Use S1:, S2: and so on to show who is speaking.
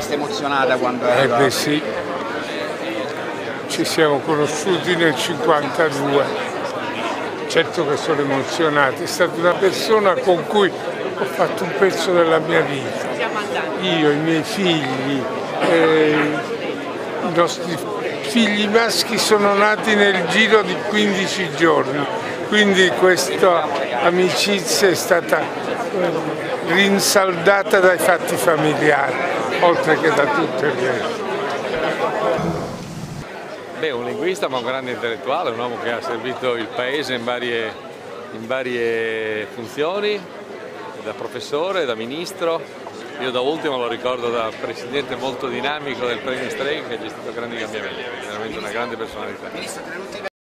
S1: vista emozionata quando è arrivato?
S2: Beh sì, ci siamo conosciuti nel 52, certo che sono emozionato, è stata una persona con cui ho fatto un pezzo della mia vita, io, i miei figli, i nostri figli maschi sono nati nel giro di 15 giorni, quindi questa amicizia è stata rinsaldata dai fatti familiari, oltre che da tutto il resto.
S3: Beh, un linguista ma un grande intellettuale, un uomo che ha servito il paese in varie funzioni, da professore, da ministro. Io da ultimo lo ricordo da presidente molto dinamico del Premio Strega che ha gestito grandi cambiamenti, veramente una grande personalità.